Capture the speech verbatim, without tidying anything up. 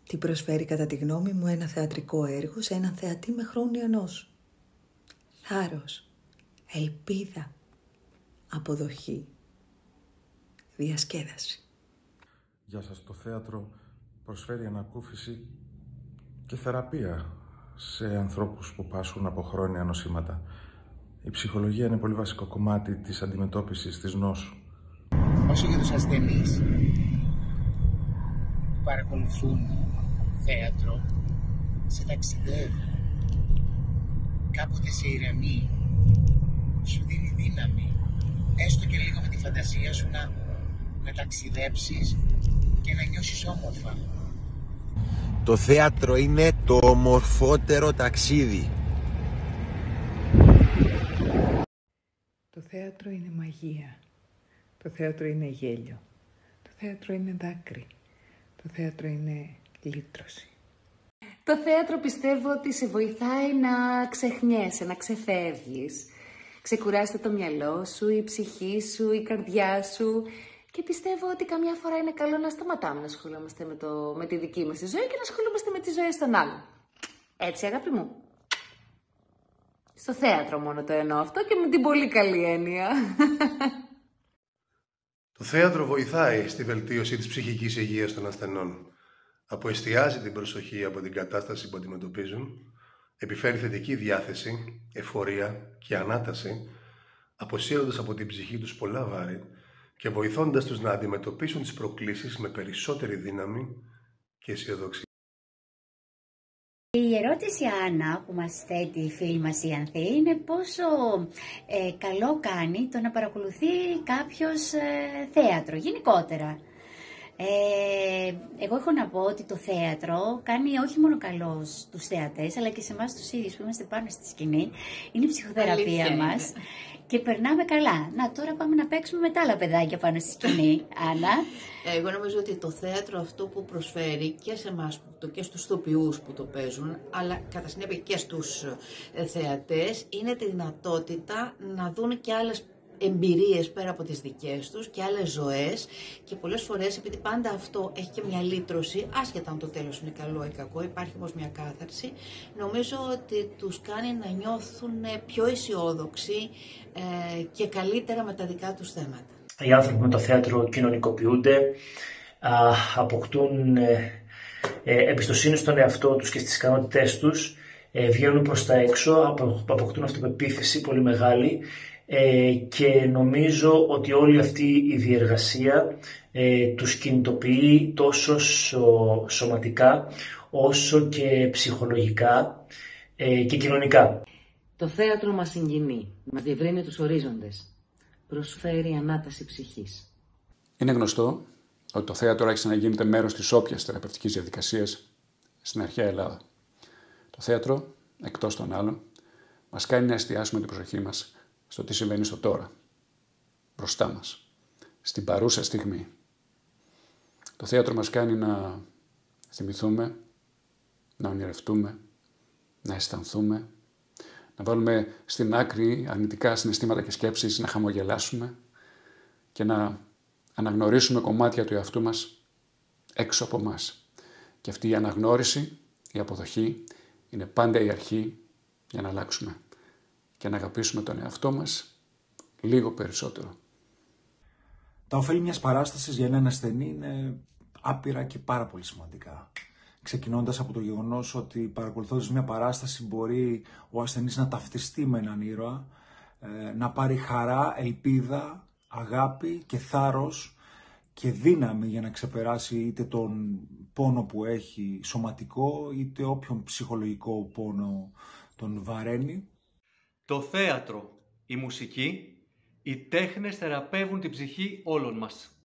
Τι προσφέρει κατά τη γνώμη μου ένα θεατρικό έργο σε έναν θεατή με χρόνια νόσου? Θάρρος, ελπίδα, αποδοχή, διασκέδαση. Γεια σας. Το θέατρο προσφέρει ανακούφιση και θεραπεία σε ανθρώπους που πάσχουν από χρόνια νοσήματα. Η ψυχολογία είναι πολύ βασικό κομμάτι της αντιμετώπισης της νόσου. Όσο για τους ασθενείς που παρακολουθούν θέατρο, σε ταξιδεύει, κάποτε σε ηρεμεί, σου δίνει δύναμη, έστω και λίγο με τη φαντασία σου να, να ταξιδέψεις και να νιώσεις όμορφα. Το θέατρο είναι το ομορφότερο ταξίδι. Το θέατρο είναι μαγεία. Το θέατρο είναι γέλιο. Το θέατρο είναι δάκρυ. Το θέατρο είναι λύτρωση. Το θέατρο πιστεύω ότι σε βοηθάει να ξεχνιέσαι, να ξεφεύγεις. Ξεκουράσετε το μυαλό σου, η ψυχή σου, η καρδιά σου. Και πιστεύω ότι καμιά φορά είναι καλό να σταματάμε να ασχολούμαστε με, το, με τη δική μας ζωή και να ασχολούμαστε με τις ζωές των άλλων. Έτσι, αγάπη μου. Στο θέατρο μόνο το εννοώ αυτό και με την πολύ καλή έννοια. Το θέατρο βοηθάει στη βελτίωση της ψυχικής υγείας των ασθενών. Αποεστιάζει την προσοχή από την κατάσταση που αντιμετωπίζουν, επιφέρει θετική διάθεση, εφορία και ανάταση, αποσύροντας από την ψυχή τους πολλά βάρη και βοηθώντας τους να αντιμετωπίσουν τις προκλήσεις με περισσότερη δύναμη και αισιοδοξία. Η ερώτηση, Άννα, που μας θέτει η φίλη μας η Ανθή, είναι πόσο ε, καλό κάνει το να παρακολουθεί κάποιος ε, θέατρο, γενικότερα. Ε, εγώ έχω να πω ότι το θέατρο κάνει όχι μόνο καλό στους θεατές, αλλά και σε εμάς τους ίδιους που είμαστε πάνω στη σκηνή. Είναι η ψυχοθεραπεία μας και περνάμε καλά. Να, τώρα πάμε να παίξουμε με τα άλλα παιδάκια πάνω στη σκηνή. Άννα. Εγώ νομίζω ότι το θέατρο αυτό που προσφέρει και σε εμάς και στους ηθοποιούς που το παίζουν, αλλά κατά συνέπεια και στους θεατές, είναι τη δυνατότητα να δουν και άλλες εμπειρίες πέρα από τις δικές τους και άλλες ζωές, και πολλές φορές, επειδή πάντα αυτό έχει και μια λύτρωση, άσχετα αν το τέλος είναι καλό ή κακό, υπάρχει όμως μια κάθαρση, νομίζω ότι τους κάνει να νιώθουν πιο αισιόδοξοι ε, και καλύτερα με τα δικά τους θέματα. Οι άνθρωποι με το θέατρο κοινωνικοποιούνται, α, αποκτούν ε, ε, εμπιστοσύνη στον εαυτό τους και στις ικανότητές τους, ε, βγαίνουν προς τα έξω, αποκτούν αυτοπεποίθηση πολύ μεγάλη. Ε, και νομίζω ότι όλη αυτή η διεργασία ε, τους κινητοποιεί τόσο σω, σωματικά όσο και ψυχολογικά ε, και κοινωνικά. Το θέατρο μας συγκινεί, μας διευρύνει τους ορίζοντες, προσφέρει ανάταση ψυχής. Είναι γνωστό ότι το θέατρο άρχισε να γίνεται μέρος της όποιας θεραπευτικής διαδικασίας στην αρχαία Ελλάδα. Το θέατρο, εκτός των άλλων, μας κάνει να εστιάσουμε την προσοχή μας στο τι συμβαίνει στο τώρα, μπροστά μας, στην παρούσα στιγμή. Το θέατρο μας κάνει να θυμηθούμε, να ονειρευτούμε, να αισθανθούμε, να βάλουμε στην άκρη αρνητικά συναισθήματα και σκέψεις, να χαμογελάσουμε και να αναγνωρίσουμε κομμάτια του εαυτού μας έξω από μας. Και αυτή η αναγνώριση, η αποδοχή, είναι πάντα η αρχή για να αλλάξουμε και να αγαπήσουμε τον εαυτό μας λίγο περισσότερο. Τα ωφέλη μιας παράστασης για έναν ασθενή είναι άπειρα και πάρα πολύ σημαντικά. Ξεκινώντας από το γεγονός ότι παρακολουθώντας μια παράσταση μπορεί ο ασθενής να ταυτιστεί με έναν ήρωα, να πάρει χαρά, ελπίδα, αγάπη και θάρρος και δύναμη για να ξεπεράσει είτε τον πόνο που έχει σωματικό είτε όποιον ψυχολογικό πόνο τον βαραίνει. Το θέατρο, η μουσική, οι τέχνες θεραπεύουν την ψυχή όλων μας.